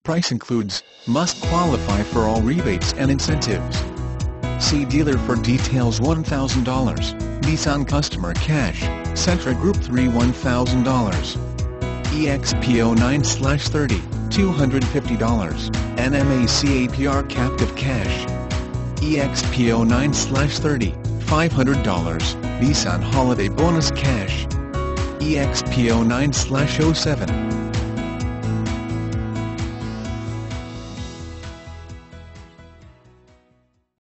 Price includes, must qualify for all rebates and incentives. See dealer for details. $1,000, Nissan Customer Cash, Sentra Group3 $1,000. EXP09/30, $250, NMAC APR Captive Cash. EXP09/30, $500, Nissan Holiday Bonus Cash. EXP09/07,